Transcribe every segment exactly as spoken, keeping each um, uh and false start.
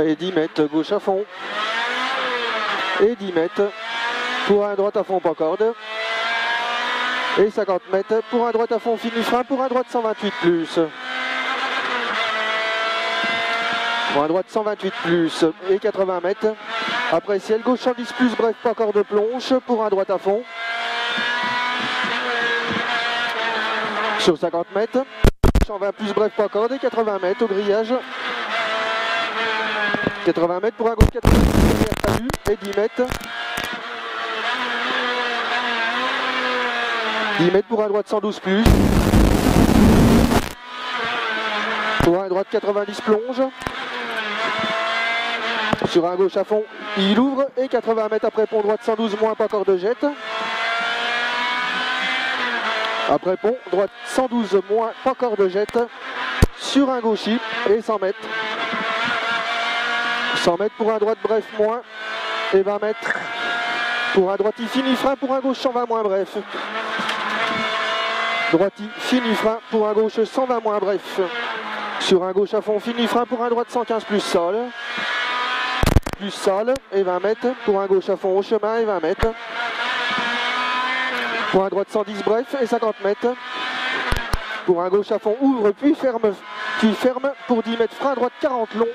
Allez, dix mètres, gauche à fond. Et dix mètres pour un droite à fond, pas corde. Et cinquante mètres pour un droite à fond, fini frein, pour un droite cent vingt-huit plus. Pour un droite cent vingt-huit plus et quatre-vingts mètres. Après ciel, gauche cent dix plus, bref, pas corde plonge pour un droite à fond. Sur cinquante mètres. cent vingt plus, bref, pas corde et quatre-vingts mètres au grillage. quatre-vingts mètres pour un gauche quatre-vingts et dix mètres. dix mètres pour un droite cent douze plus. Pour un droite quatre-vingt-dix plonge. Sur un gauche à fond, il ouvre et quatre-vingts mètres après pont droite cent douze moins, pas corde jette. Après pont, droite cent douze moins, pas corde jette. Sur un gauchis et cent mètres. cent mètres pour un droite bref moins et vingt mètres. Pour un droiti fini frein, pour un gauche cent vingt moins bref. Droiti fini frein, pour un gauche cent vingt moins bref. Sur un gauche à fond, fini frein, pour un droite cent quinze plus sol. Plus sol et vingt mètres. Pour un gauche à fond au chemin et vingt mètres. Pour un droite cent dix bref et cinquante mètres. Pour un gauche à fond ouvre puis ferme, puis ferme pour dix mètres. Frein droite quarante long.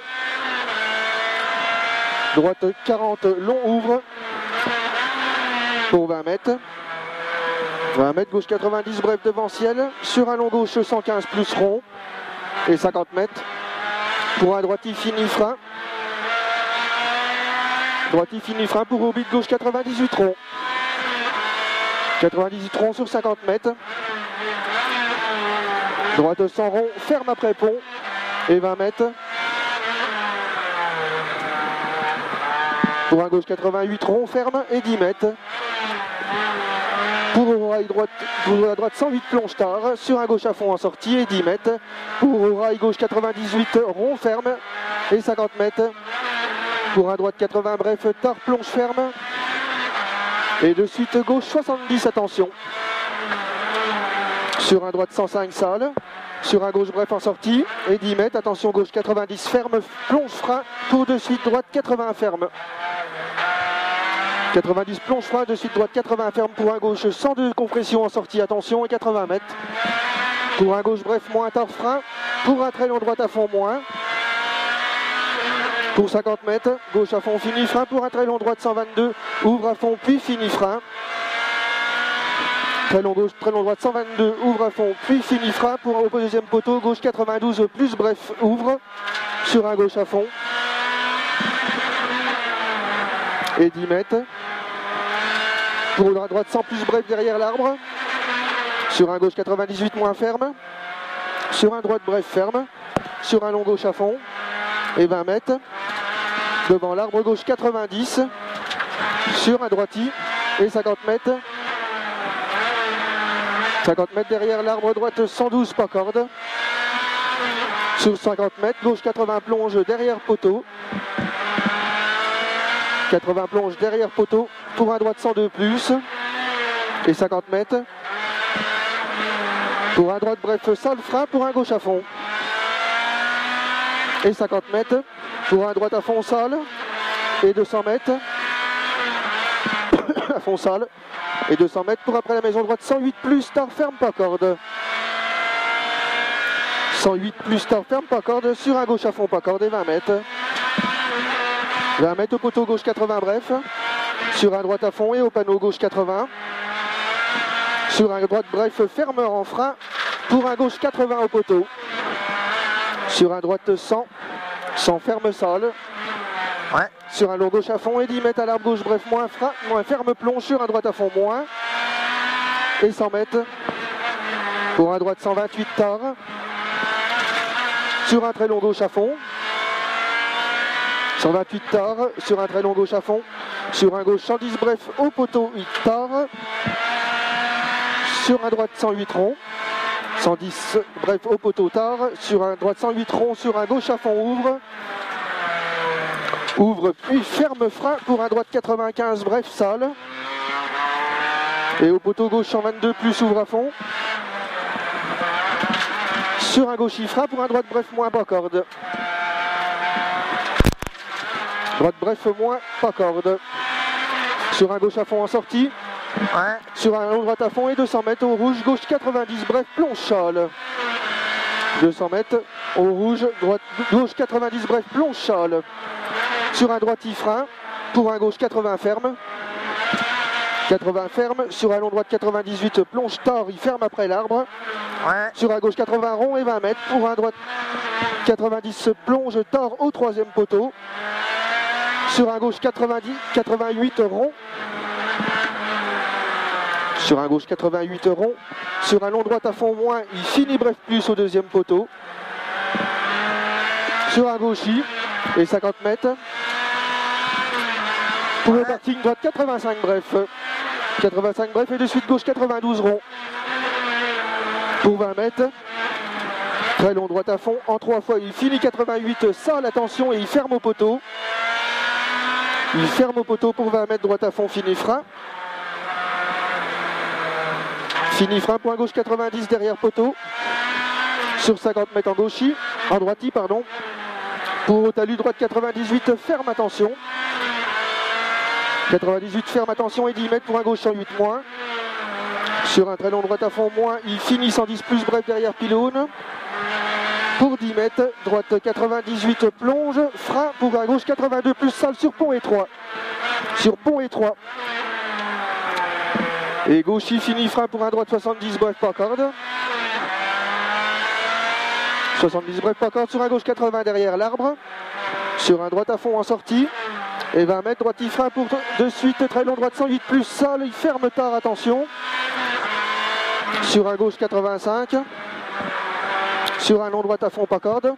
Droite quarante long ouvre pour vingt mètres. vingt mètres, gauche quatre-vingt-dix bref devant ciel. Sur un long gauche cent quinze plus rond et cinquante mètres. Pour un droiti fini frein. Droiti fini frein pour orbite gauche quatre-vingt-dix-huit rond. quatre-vingt-dix-huit rond sur cinquante mètres. Droite cent rond, ferme après pont et vingt mètres. Pour un gauche quatre-vingt-huit rond, ferme et dix mètres. Pour rail droite, pour la droite cent huit plonge tard, sur un gauche à fond en sortie et dix mètres. Pour rail gauche quatre-vingt-dix-huit rond, ferme et cinquante mètres. Pour un droite quatre-vingts bref, tard plonge ferme. Et de suite gauche soixante-dix, attention. Sur un droite cent cinq sale. Sur un gauche bref en sortie et dix mètres, attention gauche quatre-vingt-dix ferme, plonge frein. Pour de suite droite quatre-vingts ferme. quatre-vingt-dix plonge frein, de suite droite quatre-vingts ferme pour un gauche cent deux compression en sortie, attention et quatre-vingts mètres. Pour un gauche bref moins tard frein. Pour un très long droite à fond moins. Pour cinquante mètres, gauche à fond fini frein. Pour un très long droite cent vingt-deux, ouvre à fond puis fini frein. Très long gauche, très long droite cent vingt-deux, ouvre à fond puis fini frein. Pour un au deuxième poteau, gauche quatre-vingt-douze plus bref, ouvre. Sur un gauche à fond. Et dix mètres. Pour une droite cent plus bref derrière l'arbre. Sur un gauche quatre-vingt-dix-huit moins ferme. Sur un droite bref ferme. Sur un long gauche à fond. Et vingt mètres. Devant l'arbre gauche quatre-vingt-dix. Sur un droiti. Et cinquante mètres. cinquante mètres derrière l'arbre droite cent douze pas corde. Sur cinquante mètres, gauche quatre-vingts plonge derrière poteau. quatre-vingts plonge derrière poteau pour un droite cent deux plus. Et cinquante mètres. Pour un droite bref sale frein pour un gauche à fond. Et cinquante mètres. Pour un droite à fond sale. Et deux cents mètres. À fond sale. Et deux cents mètres pour après la maison droite cent huit plus, tard ferme pas corde. cent huit plus, tard ferme pas corde. Sur un gauche à fond pas corde et vingt mètres. vingt mètres au poteau gauche quatre-vingts bref. Sur un droite à fond et au panneau gauche quatre-vingts. Sur un droite bref fermeur en frein. Pour un gauche quatre-vingts au poteau. Sur un droite cent. cent ferme sale. Ouais. Sur un long gauche à fond et dix mètres à l'arbre gauche bref moins frein, moins ferme plonge sur un droite à fond moins. Et cent mètres. Pour un droite cent vingt-huit tard. Sur un très long gauche à fond. cent vingt-huit tard. Sur un très long gauche à fond. Sur un gauche cent dix bref au poteau huit tard. Sur un droite cent huit rond. cent dix bref au poteau tard. Sur un droite cent huit rond. Sur un gauche à fond ouvre. Ouvre puis ferme frein pour un droite quatre-vingt-quinze bref sale. Et au poteau gauche cent vingt-deux plus ouvre à fond. Sur un gauche frein pour un droite bref moins bas corde. Droite bref moins, pas corde. Sur un gauche à fond en sortie. Ouais. Sur un long droite à fond et deux cents mètres au rouge, gauche quatre-vingt-dix, bref, plonge châle. deux cents mètres au rouge, droite, gauche quatre-vingt-dix, bref, plonge châle. Sur un droite frein, pour un gauche quatre-vingts ferme. quatre-vingts ferme, sur un long droite quatre-vingt-dix-huit, plonge tard, il ferme après l'arbre. Ouais. Sur un gauche quatre-vingts rond et vingt mètres, pour un droite quatre-vingt-dix, plonge tard au troisième poteau. Sur un gauche quatre-vingt-dix, quatre-vingt-huit rond. Sur un gauche quatre-vingt-huit rond, sur un long droite à fond moins, il finit bref plus au deuxième poteau. Sur un gauchis et cinquante mètres. Pour le parking droite quatre-vingt-cinq bref. quatre-vingt-cinq bref et de suite gauche quatre-vingt-douze rond. Pour vingt mètres. Très long droite à fond, en trois fois il finit quatre-vingt-huit, sale attention et il ferme au poteau. Il ferme au poteau pour vingt mètres, droite à fond, fini frein. Fini frein, point gauche quatre-vingt-dix derrière poteau. Sur cinquante mètres en gauchis, en droiti, pardon. Pour au talus, droite quatre-vingt-dix-huit, ferme attention. quatre-vingt-dix-huit, ferme attention et dix mètres pour un gauche cent huit moins. Sur un très long droite à fond moins, il finit cent dix plus bref derrière pylône. Pour dix mètres, droite quatre-vingt-dix-huit, plonge, frein pour un gauche quatre-vingt-deux plus sale sur pont étroit. Sur pont étroit. Et gauchis fini frein pour un droite soixante-dix, bref pas corde. soixante-dix bref pas corde sur un gauche quatre-vingts derrière l'arbre. Sur un droite à fond en sortie. Et vingt mètres, droite y frein pour de suite, très long droite cent huit plus sale, il ferme tard, attention. Sur un gauche quatre-vingt-cinq. Sur un long droite à fond pas corde.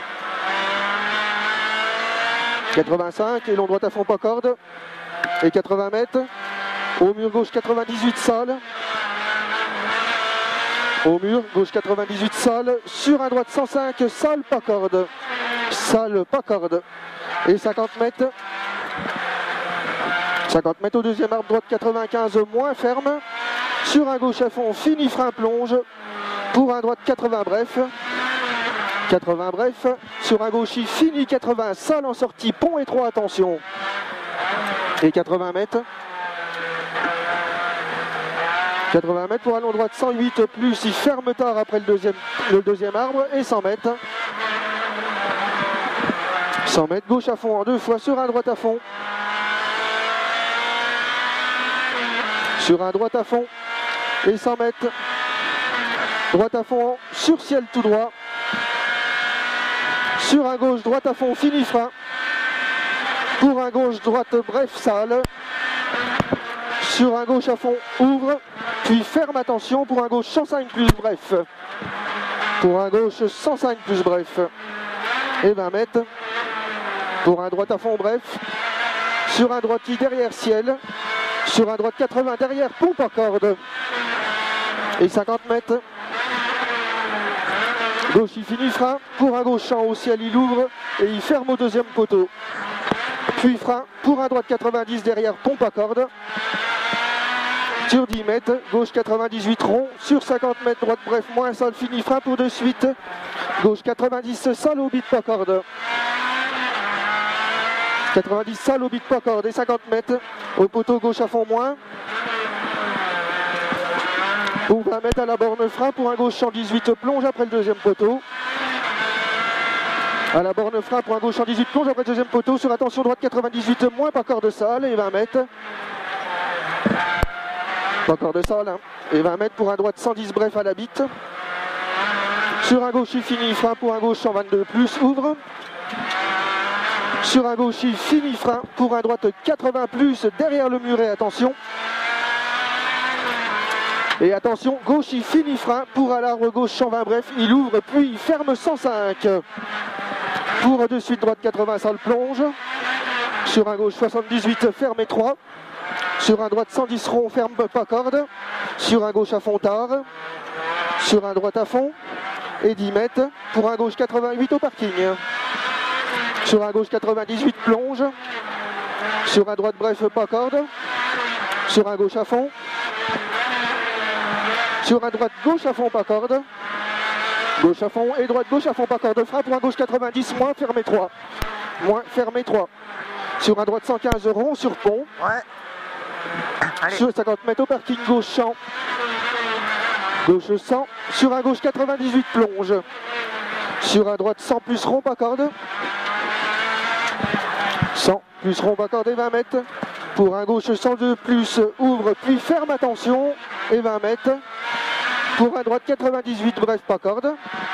quatre-vingt-cinq et long droite à fond pas corde. Et quatre-vingts mètres. Au mur gauche quatre-vingt-dix-huit sale. Au mur gauche quatre-vingt-dix-huit sale. Sur un droite cent cinq sale pas corde. Sale pas corde. Et cinquante mètres. cinquante mètres au deuxième arbre, droite quatre-vingt-quinze moins ferme. Sur un gauche à fond, fini frein plonge. Pour un droite quatre-vingts bref. quatre-vingts bref. Sur un gauchis, fini quatre-vingts sale en sortie, pont étroit, attention. Et quatre-vingts mètres. quatre-vingts mètres pour un long droite cent huit plus, il ferme tard après le deuxième, le deuxième arbre. Et cent mètres. cent mètres, gauche à fond en deux fois, sur un droite à fond. Sur un droite à fond. Et cent mètres. Droite à fond sur ciel tout droit. Sur un gauche, droite à fond, fini frein. Pour un gauche, droite, bref, sale. Sur un gauche à fond, ouvre. Puis ferme, attention, pour un gauche cent cinq plus bref. Pour un gauche cent cinq plus bref. Et vingt mètres. Pour un droite à fond, bref. Sur un droiti derrière ciel. Sur un droite quatre-vingts derrière pompe à corde. Et cinquante mètres. Gauche, il finit frein. Pour un gauche champ au ciel, il ouvre. Et il ferme au deuxième poteau. Puis frein. Pour un droite quatre-vingt-dix derrière pompe à corde. Sur dix mètres. Gauche quatre-vingt-dix-huit rond. Sur cinquante mètres. Droite bref moins sale. Fini frein pour de suite. Gauche quatre-vingt-dix sale au bit pas corde. quatre-vingt-dix sale au bit pas corde. Et cinquante mètres. Au poteau gauche à fond moins. Pour vingt mètres à la borne frein pour un gauche cent dix-huit plonge après le deuxième poteau. À la borne frein pour un gauche cent dix-huit plonge après le deuxième poteau. Sur attention droite quatre-vingt-dix-huit moins pas corde sale et vingt mètres. Pas corde sale hein. Et vingt mètres pour un droite cent dix bref à la bite. Sur un gauche il finit frein pour un gauche cent vingt-deux plus ouvre. Sur un gauche il finit frein pour un droite quatre-vingts plus derrière le muret, attention. Et attention, gauche il finit frein pour à l'arbre gauche cent vingt bref, il ouvre puis il ferme cent cinq. Pour de suite droite quatre-vingts sale plonge. Sur un gauche soixante-dix-huit ferme étroit. Sur un droite cent dix rond ferme pas corde. Sur un gauche à fond tard. Sur un droite à fond. Et dix mètres pour un gauche quatre-vingt-huit au parking. Sur un gauche quatre-vingt-dix-huit plonge. Sur un droite bref pas corde. Sur un gauche à fond. Sur un droite gauche à fond pas corde. Gauche à fond et droite gauche à fond pas corde. Frein pour un gauche quatre-vingt-dix moins ferme étroit. Moins ferme étroit. Sur un droite cent quinze rond sur pont. Ouais. Allez. Sur cinquante mètres au parking gauche cent. Gauche cent. Sur un gauche quatre-vingt-dix-huit plonge. Sur un droite cent plus rond pas corde. cent plus rond pas corde et vingt mètres. Pour un gauche cent deux plus ouvre puis ferme attention et vingt mètres. Pour un droite quatre-vingt-dix-huit bref pas corde.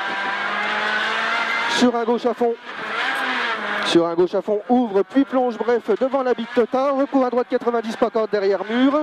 Sur un gauche à fond. Sur un gauche à fond, ouvre, puis plonge, bref, devant la bite totale. Pour un droite quatre-vingt-dix, pas corde derrière mur.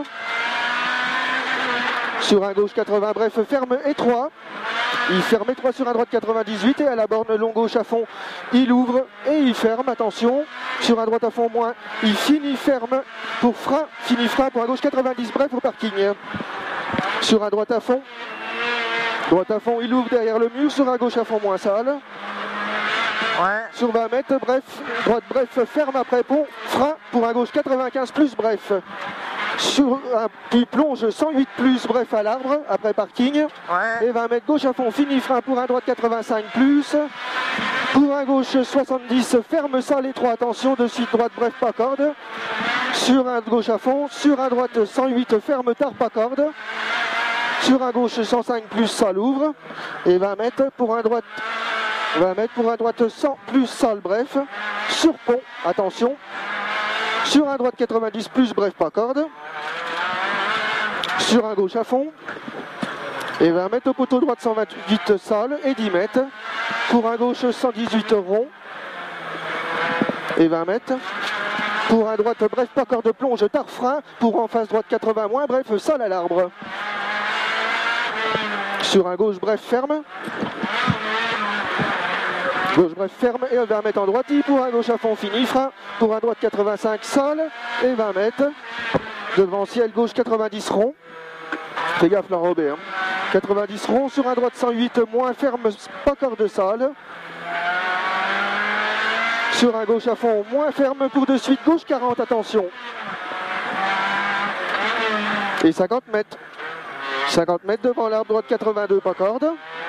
Sur un gauche quatre-vingts, bref, ferme étroit. Il ferme étroit sur un droite quatre-vingt-dix-huit et à la borne long gauche à fond, il ouvre et il ferme, attention. Sur un droite à fond moins, il finit ferme pour frein, finit frein pour un gauche quatre-vingt-dix, bref, au parking. Sur un droite à fond, droite à fond, il ouvre derrière le mur, sur un gauche à fond moins sale. Ouais. Sur vingt mètres, bref, droite bref, ferme après pont, frein pour un gauche quatre-vingt-quinze plus, bref. Sur un puis plonge cent huit plus, bref à l'arbre, après parking. Ouais. Et vingt mètres gauche à fond, fini frein pour un droite quatre-vingt-cinq plus. Pour un gauche soixante-dix, ferme sale étroit, attention, de suite droite, bref, pas corde. Sur un gauche à fond, sur un droite cent huit, ferme tard, pas corde. Sur un gauche cent cinq plus, sale ouvre. Et vingt mètres pour un droite. vingt mètres pour un droite cent plus sale bref, sur pont, attention, sur un droite quatre-vingt-dix plus bref pas corde, sur un gauche à fond, et vingt mètres au poteau droite cent vingt-huit sale et dix mètres, pour un gauche cent dix-huit rond, et vingt mètres, pour un droite bref pas corde plonge tard frein, pour en face droite quatre-vingts moins bref sale à l'arbre, sur un gauche bref ferme, gauche bref ferme et vingt mètres en droite, pour un gauche à fond fini, frein, pour un droite quatre-vingt-cinq sale et vingt mètres, devant ciel gauche quatre-vingt-dix rond, fais gaffe l'enrobé, hein. quatre-vingt-dix rond, sur un droite cent huit moins ferme, pas corde sale, sur un gauche à fond moins ferme pour de suite gauche quarante, attention, et cinquante mètres, cinquante mètres devant l'arbre droite quatre-vingt-deux, pas corde,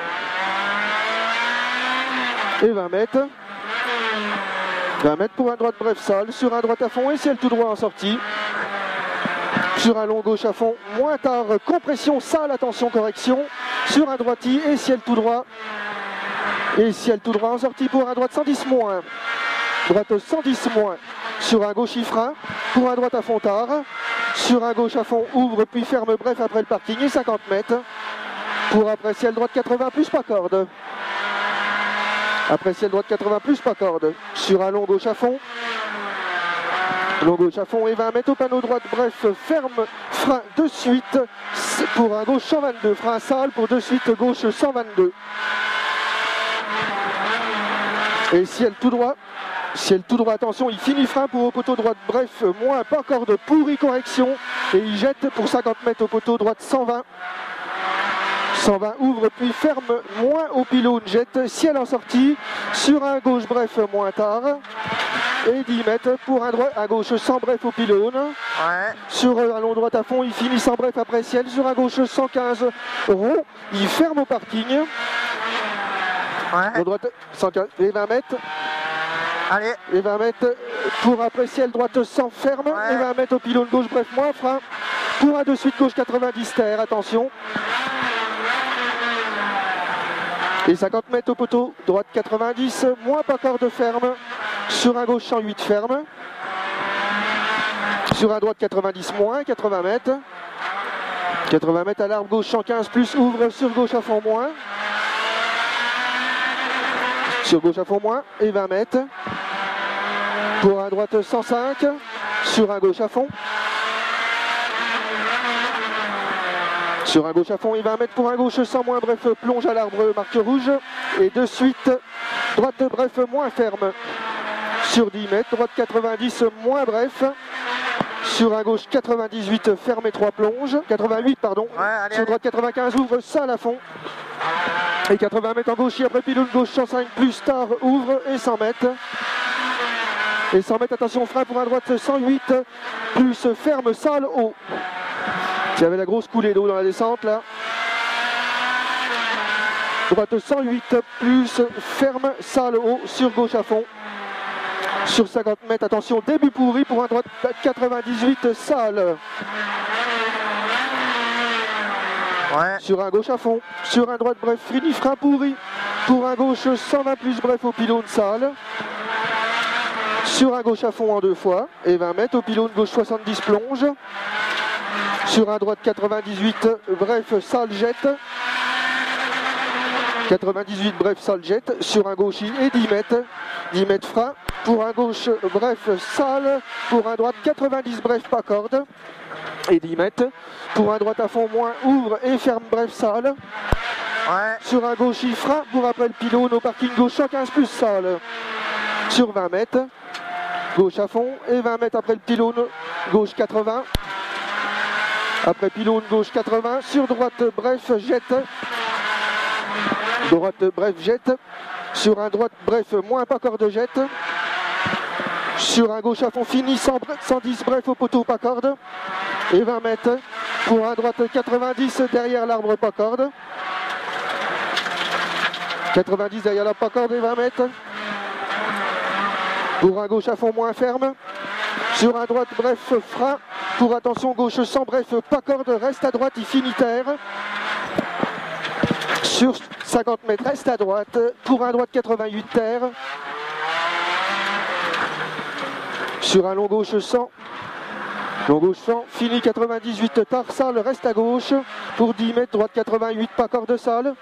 et vingt mètres, vingt mètres pour un droite bref sale, sur un droite à fond et ciel tout droit en sortie, sur un long gauche à fond, moins tard, compression sale, attention correction, sur un droiti et ciel tout droit, et ciel tout droit en sortie pour un droite cent dix moins, droite cent dix moins, sur un gauche frein, pour un droite à fond tard, sur un gauche à fond ouvre puis ferme bref après le parking et cinquante mètres, pour après ciel droite quatre-vingts plus pas corde. Après ciel droite quatre-vingts plus pas corde, sur un long gauche à fond, long gauche à fond et vingt mètres au panneau droite, bref, ferme, frein de suite, pour un gauche cent vingt-deux, frein sale pour de suite gauche cent vingt-deux. Et ciel tout droit, ciel tout droit, attention, il finit frein pour au poteau droite, bref, moins pas corde, pourri correction, et il jette pour cinquante mètres au poteau droite cent vingt. cent vingt ouvre puis ferme moins au pylône, jette ciel en sortie, sur un gauche bref moins tard, et dix mètres pour un droit à gauche sans bref au pylône, Ouais. sur un long droite à fond, il finit sans bref après ciel, sur un gauche cent quinze rond, il ferme au parking, Ouais. long droite cent quinze et vingt mètres, Allez. et vingt mètres pour après ciel droite cent ferme, Ouais. et vingt mètres au pylône gauche bref moins frein, pour un de suite gauche quatre-vingt-dix terre, attention. Et cinquante mètres au poteau, droite quatre-vingt-dix, moins pas corde ferme, sur un gauche cent huit ferme, sur un droite quatre-vingt-dix moins, quatre-vingts mètres, quatre-vingts mètres à l'arbre gauche cent quinze plus, ouvre sur gauche à fond moins, sur gauche à fond moins, et vingt mètres, pour un droite cent cinq, sur un gauche à fond, sur un gauche à fond et vingt mètres pour un gauche cent moins, bref, plonge à l'arbre, marque rouge, et de suite, droite bref, moins ferme, sur dix mètres, droite quatre-vingt-dix, moins bref, sur un gauche quatre-vingt-dix-huit, ferme et trois plonge, quatre-vingt-huit pardon, Ouais, allez, sur allez. droite quatre-vingt-quinze, ouvre, sale à fond, et quatre-vingts mètres en gauche, et après pylône gauche cent cinq, plus tard, ouvre, et cent mètres, et cent mètres, attention, frein pour un droite cent huit, plus ferme, sale, haut. Il y avait la grosse coulée d'eau dans la descente là. Droite cent huit plus ferme, sale haut sur gauche à fond. Sur cinquante mètres, attention, début pourri pour un droite quatre-vingt-dix-huit, sale. Ouais. Sur un gauche à fond, sur un droite bref, fini frein pourri. Pour un gauche cent vingt plus bref au pylône sale. Sur un gauche à fond en deux fois et vingt mètres au pylône gauche soixante-dix plonge. Sur un droite quatre-vingt-dix-huit bref sale jette. quatre-vingt-dix-huit bref sale jette. Sur un gauche et dix mètres. dix mètres frein. Pour un gauche bref sale. Pour un droite quatre-vingt-dix bref pas corde. Et dix mètres. Pour un droite à fond moins ouvre et ferme bref sale. Ouais. Sur un gauche il frein pour après le pylône au parking gauche cent quinze plus sale. Sur vingt mètres. Gauche à fond et vingt mètres après le pylône gauche quatre-vingts. Après pylône gauche quatre-vingts. Sur droite bref jette. Droite bref jette. Sur un droite bref moins pas corde jette. Sur un gauche à fond fini cent dix bref au poteau pas corde. Et vingt mètres. Pour un droite quatre-vingt-dix derrière l'arbre pas corde. quatre-vingt-dix derrière l'arbre pas corde et vingt mètres. Pour un gauche à fond moins ferme. Sur un droite bref frein. Pour attention gauche cent bref pas corde. Reste à droite, il finit terre. Sur cinquante mètres reste à droite. Pour un droite quatre-vingt-huit terre. Sur un long gauche cent. Long gauche cent. Fini quatre-vingt-dix-huit tard sale. Reste à gauche. Pour dix mètres droite quatre-vingt-huit pas corde sale.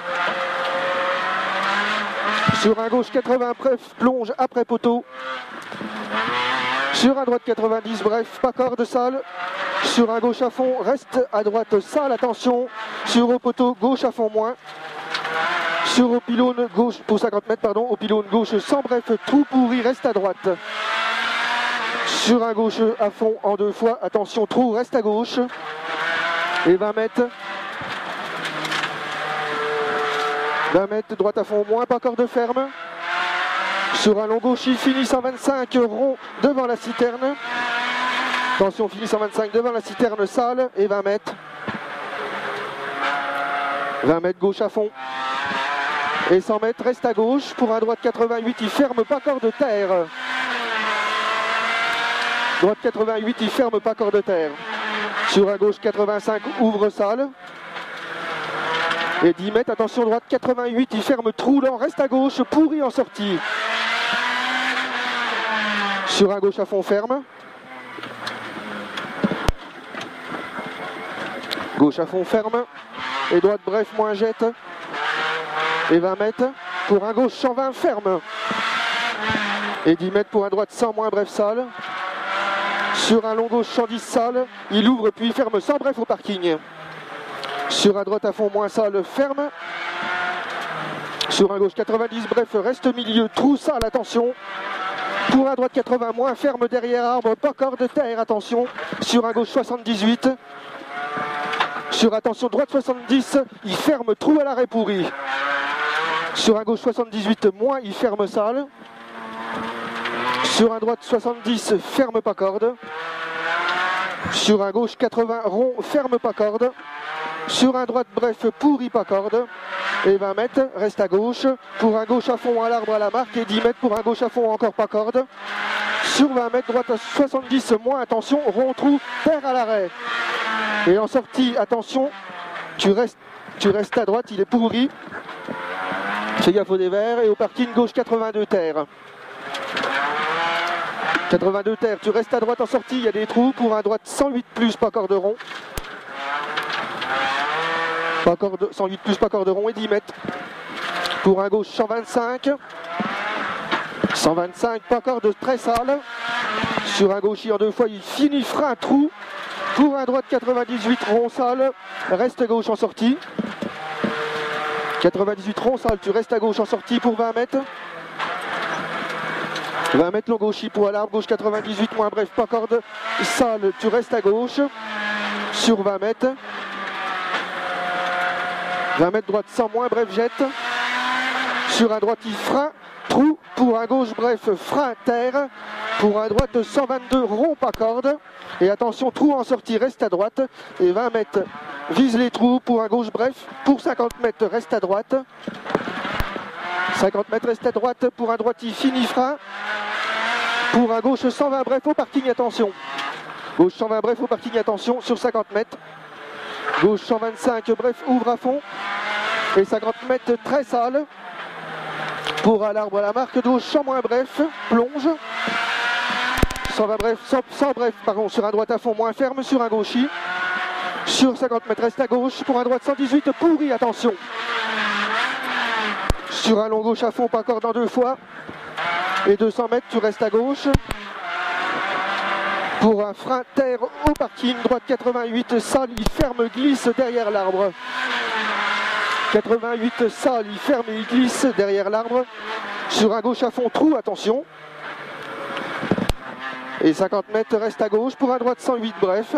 Sur un gauche quatre-vingts bref plonge après poteau. Sur un droite quatre-vingt-dix bref pas corde sale. Sur un gauche à fond reste à droite sale, attention. Sur au poteau gauche à fond moins. Sur au pylône gauche pour cinquante mètres pardon. Au pylône gauche sans bref trou pourri reste à droite. Sur un gauche à fond en deux fois, attention trou reste à gauche. Et vingt mètres. vingt mètres, droite à fond moins, pas corde ferme. Sur un long gauche, il finit cent vingt-cinq rond devant la citerne. Attention, finit cent vingt-cinq devant la citerne sale et vingt mètres. vingt mètres gauche à fond. Et cent mètres reste à gauche. Pour un droite quatre-vingt-huit, il ferme pas corde terre. Droite quatre-vingt-huit, il ferme pas corde terre. Sur un gauche quatre-vingt-cinq, ouvre sale. Et dix mètres, attention droite quatre-vingt-huit, il ferme trou lent, reste à gauche, pourri en sortie. Sur un gauche à fond ferme. Gauche à fond ferme. Et droite bref moins jette. Et vingt mètres. Pour un gauche cent vingt ferme. Et dix mètres pour un droite cent moins bref sale. Sur un long gauche cent dix sale. Il ouvre puis ferme sans bref au parking. Sur un droite à fond moins sale, ferme. Sur un gauche quatre-vingt-dix, bref, reste milieu, trou sale, attention. Pour un droite quatre-vingts, moins ferme derrière arbre, pas corde terre, attention. Sur un gauche soixante-dix-huit. Sur attention, droite soixante-dix, il ferme, trou à l'arrêt pourri. Sur un gauche soixante-dix-huit, moins, il ferme sale. Sur un droite soixante-dix, ferme pas corde. Sur un gauche quatre-vingts, rond, ferme pas corde. Sur un droite bref pourri pas corde. Et vingt mètres reste à gauche. Pour un gauche à fond à l'arbre à la marque. Et dix mètres pour un gauche à fond encore pas corde. Sur vingt mètres droite à soixante-dix moins, attention, rond trou, terre à l'arrêt. Et en sortie, attention, tu restes, tu restes à droite, il est pourri. Fais gaffe au dévers. Et au parking gauche quatre-vingt-deux terre. quatre-vingt-deux terre, tu restes à droite en sortie, il y a des trous. Pour un droite cent huit plus pas corde rond. Pas corde, cent huit plus pas corde rond et dix mètres. Pour un gauche cent vingt-cinq. cent vingt-cinq pas corde très sale. Sur un gauche en deux fois il finit frein trou. Pour un droite quatre-vingt-dix-huit rond sale. Reste gauche en sortie. quatre-vingt-dix-huit rond sale, tu restes à gauche en sortie pour vingt mètres. vingt mètres long gauche pour à l'arbre, gauche quatre-vingt-dix-huit moins bref pas corde sale, tu restes à gauche. Sur vingt mètres. vingt mètres droite cent moins, bref jette. Sur un droite il frein, trou. Pour un gauche bref frein terre. Pour un droite cent vingt-deux rond pas corde. Et attention trou en sortie reste à droite. Et vingt mètres vise les trous. Pour un gauche bref. Pour cinquante mètres reste à droite. cinquante mètres reste à droite. Pour un droite il finit frein. Pour un gauche cent vingt bref au parking, attention. Gauche cent vingt bref au parking, attention, sur cinquante mètres. Gauche cent vingt-cinq bref, ouvre à fond. Et cinquante mètres très sale. Pour à l'arbre à la marque, gauche cent moins bref, plonge. cent vingt bref, cent, cent bref, pardon, sur un droite à fond moins ferme, sur un gauchis. Sur cinquante mètres, reste à gauche. Pour un droite cent dix-huit, pourri, attention. Sur un long gauche à fond, pas corde en deux fois. Et deux cents mètres, tu restes à gauche. Pour un frein terre au parking, droite quatre-vingt-huit, sale, il ferme, glisse derrière l'arbre. quatre-vingt-huit, sale, il ferme et il glisse derrière l'arbre. Sur un gauche à fond, trou, attention. Et cinquante mètres, reste à gauche. Pour un droite cent huit, bref.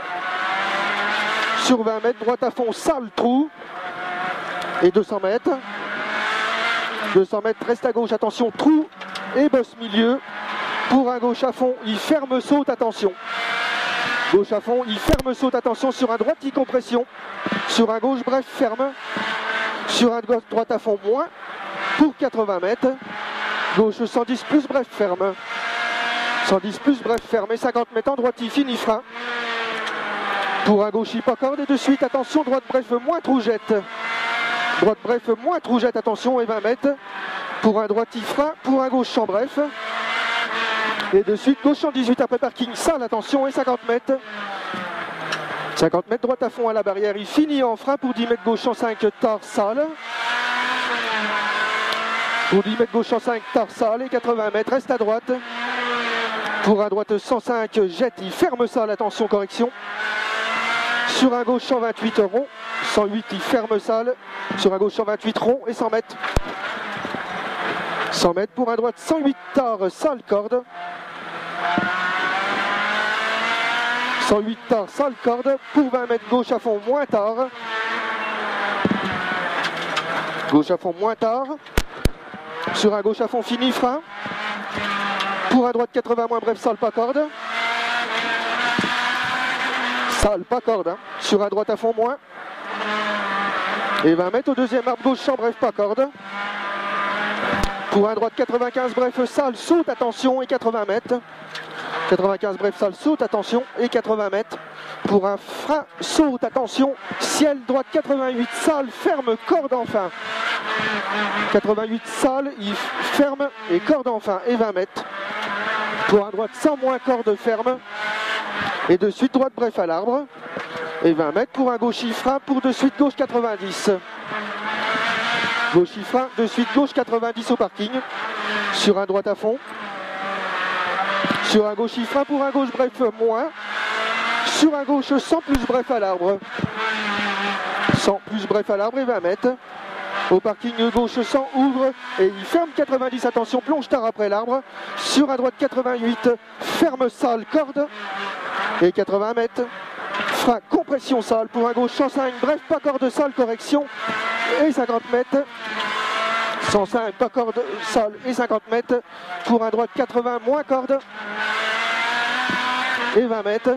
Sur vingt mètres, droite à fond, sale, trou. Et deux cents mètres. deux cents mètres, reste à gauche, attention, trou et bosse milieu. Pour un gauche à fond, il ferme, saute, attention. Gauche à fond, il ferme, saute, attention. Sur un droite, il compression. Sur un gauche, bref, ferme. Sur un droite à fond, moins. Pour quatre-vingts mètres. Gauche cent dix plus, bref, ferme. cent dix plus, bref, ferme. Et cinquante mètres en droite, il finit frein. Pour un gauche, il pas corde. Et de suite, attention, droite, bref, moins trou jette. Droite, bref, moins trou jette, attention. Et vingt mètres. Pour un droite, il frein. Pour un gauche, sans bref. Et de suite, gauche cent dix-huit après parking, sale, attention, et cinquante mètres. cinquante mètres, droite à fond à la barrière, il finit en frein pour dix mètres, gauche cent cinq, tard, sale. Pour dix mètres, gauche cent cinq, tard, sale, et quatre-vingts mètres, reste à droite. Pour un droite cent cinq, jette, il ferme sale, attention, correction. Sur un gauche cent vingt-huit, rond, cent huit, il ferme sale. Sur un gauche cent vingt-huit, rond, et cent mètres. cent mètres, pour un droite cent huit, tard, sale, corde. cent huit tard, sale corde. Pour vingt mètres, gauche à fond, moins tard. Gauche à fond, moins tard. Sur un gauche à fond, fini, frein. Pour un droite quatre-vingts, moins bref, sale, pas corde. Sale, pas corde. Hein. Sur un droite à fond, moins. Et vingt mètres au deuxième arbre, gauche sans bref, pas corde. Pour un droite quatre-vingt-quinze, bref, sale, saute, attention, et quatre-vingts mètres. quatre-vingt-quinze, bref, sale, saute, attention, et quatre-vingts mètres. Pour un frein, saute, attention, ciel, droite quatre-vingt-huit, sale, ferme, corde enfin. quatre-vingt-huit, sale, il ferme, et corde enfin, et vingt mètres. Pour un droite sans moins, corde ferme. Et de suite, droite, bref, à l'arbre. Et vingt mètres. Pour un gauche, frein, pour de suite, gauche quatre-vingt-dix. Gauche frein, de suite gauche quatre-vingt-dix au parking. Sur un droite à fond. Sur un gauche frein, pour un gauche bref moins. Sur un gauche cent plus bref à l'arbre. cent plus bref à l'arbre et vingt mètres. Au parking gauche cent ouvre et il ferme quatre-vingt-dix. Attention, plonge tard après l'arbre. Sur un droite quatre-vingt-huit, ferme sale, corde. Et quatre-vingts mètres. Frein, compression sale. Pour un gauche cent cinq, bref, pas corde sale, correction. Et cinquante mètres, cent cinq, pas corde, sale et cinquante mètres. Pour un droite quatre-vingts, moins corde. Et vingt mètres.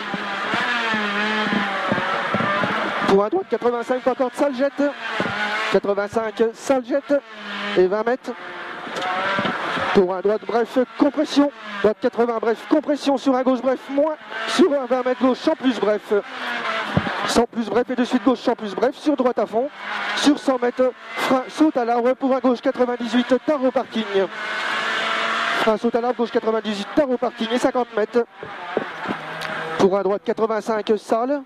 Pour un droite quatre-vingt-cinq, pas corde, sale jette. quatre-vingt-cinq, sale jette. Et vingt mètres. Pour un droite, bref, compression. Droite quatre-vingts, bref, compression. Sur un gauche, bref, moins. Sur un vingt mètres gauche, cent plus, bref. cent plus bref et de suite gauche cent plus bref, sur droite à fond, sur cent mètres, frein saute à l'arbre pour un gauche quatre-vingt-dix-huit, tard au parking. Frein saute à l'arbre, gauche quatre-vingt-dix-huit, tard au parking et cinquante mètres. Pour un droite quatre-vingt-cinq, sale.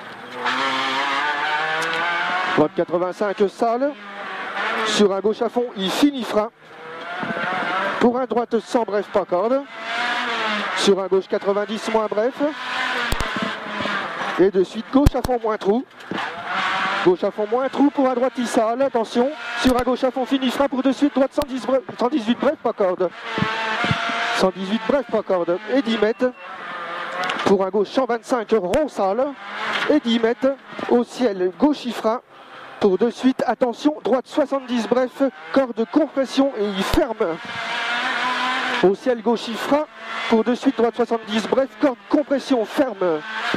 Droite quatre-vingt-cinq, sale. Sur un gauche à fond, il finit frein. Pour un droite cent bref, pas corde. Sur un gauche quatre-vingt-dix, moins bref. Et de suite, gauche à fond, moins trou. Gauche à fond, moins trou. Pour un droite, il sale. Attention. Sur un gauche à fond, fini frein. Pour de suite, droite cent dix, cent dix-huit, bref, pas corde. cent dix-huit, bref, pas corde. Et dix mètres. Pour un gauche cent vingt-cinq, rond, sale. Et dix mètres. Au ciel, gauche, il frein. Pour de suite, attention. Droite soixante-dix, bref, corde compression. Et il ferme. Au ciel, gauche, il frein. Pour de suite, droite soixante-dix, bref, corde compression, ferme.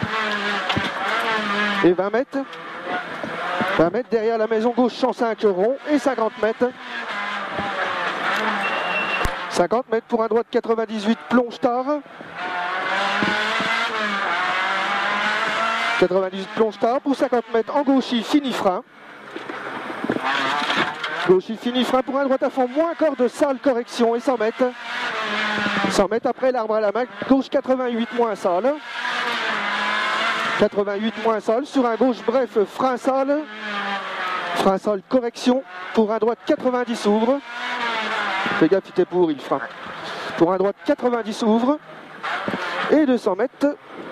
Et vingt mètres. vingt mètres derrière la maison gauche cent cinq rond et cinquante mètres. cinquante mètres pour un droite quatre-vingt-dix-huit, plonge tard. quatre-vingt-dix-huit, plonge tard. Pour cinquante mètres, en gauchis, fini frein. Gauchis, fini frein pour un droite à fond, moins corde, sale, correction et cent mètres. cent mètres après l'arbre à la main, gauche quatre-vingt-huit, moins sale. quatre-vingt-huit, moins sale. Sur un gauche, bref, frein sale. Frein sale, correction. Pour un droite, quatre-vingt-dix, ouvre. Fais gaffe, il était pourri le frein. Pour un droite, quatre-vingt-dix, ouvre. Et deux cents mètres,